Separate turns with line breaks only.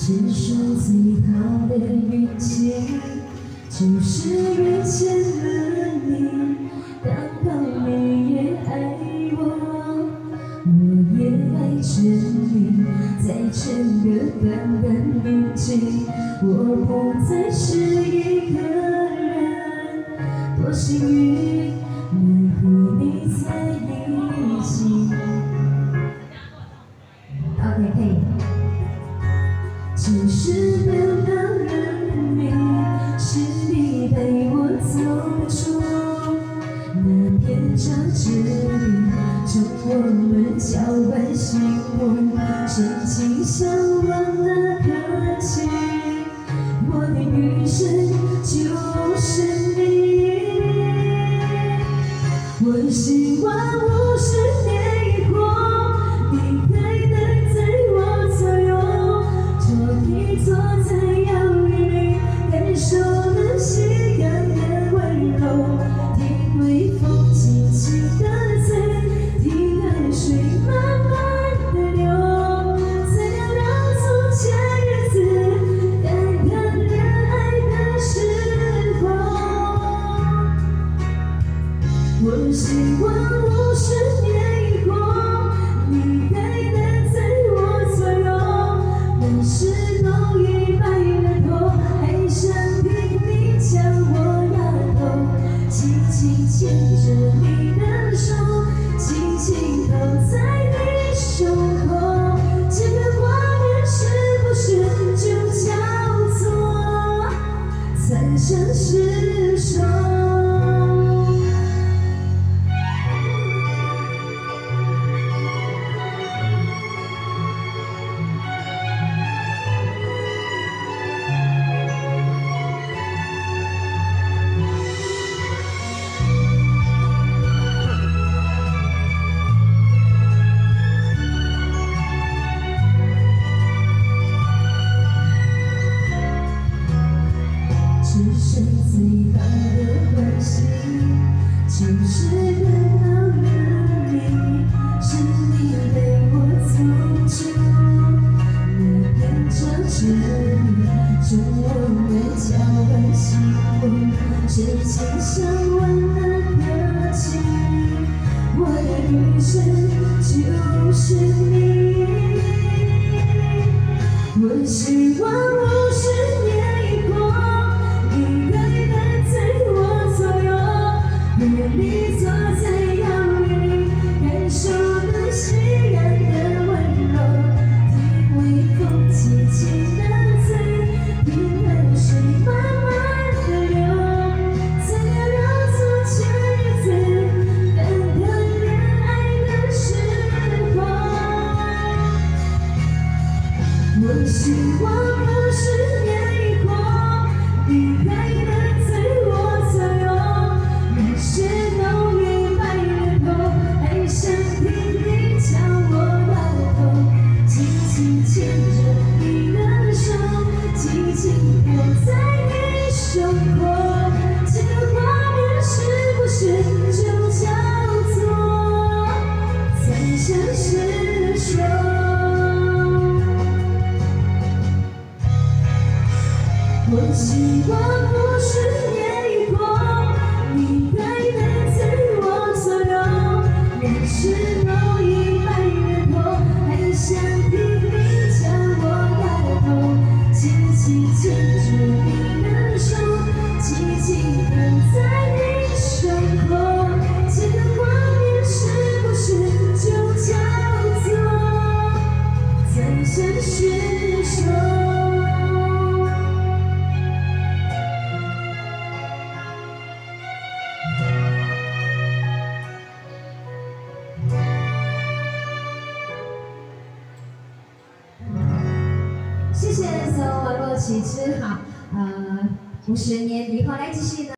世上最好的遇见，就是遇见了你。刚好你也爱我，我也爱着你，在整个短短旅程，我不再是一个人。多幸运能和你在一起。OK， 可以。只是等到了你，是你陪我走出那片沼泽里，从我们交换幸福，真情相望那刻起，我的余生就是你。我希望50年以后，你还能在我左右，坐在摇椅里，感受那夕阳的温柔，体会风轻轻的吹，听海水慢慢的流，再聊聊从前日子，谈谈恋爱的时光。我希望50年以后，你还能在我左右，那时都已白了头，还想听你将我摇头，轻轻牵着你的手，轻轻靠在你胸口，这个画面是不是就叫做残生厮守？世上最好的关系，就是等到了你，是你陪我走出那片沼泽里，从我们交换幸福，真情相望那刻起，我的余生就是你。我希望50年以后，你还能在我左右，和你坐在摇椅里，感受那夕阳的温柔，体会风轻轻的吹，听海水慢慢的流，再聊聊从前日子，谈谈恋爱的时光。我希望50年以后，你还能在我左右，那时都已白了头，还想听你叫我摇头，轻轻牵着你的手，轻轻靠在你胸口，这个画面是不是就叫做残生厮守？我希望50年以后，你还能在我左右，那时都已白了头，还想听你叫我摇头，轻轻牵着你的手，轻轻靠在你胸口，这个画面是不是就叫做残生厮守？谢谢所有网络启齿好，50年以后来继续呢。